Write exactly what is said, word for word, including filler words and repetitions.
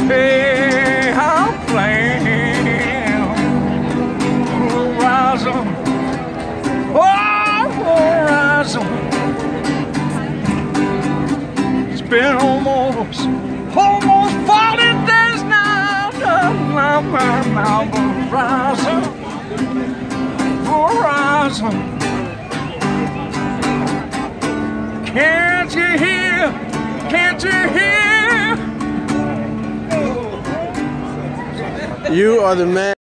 Hey, I'm playing Verizon. Oh, Verizon. It's been almost, almost forty days now. Now, now, now, Verizon. Verizon. Can't you hear? Can't you hear? You are the man.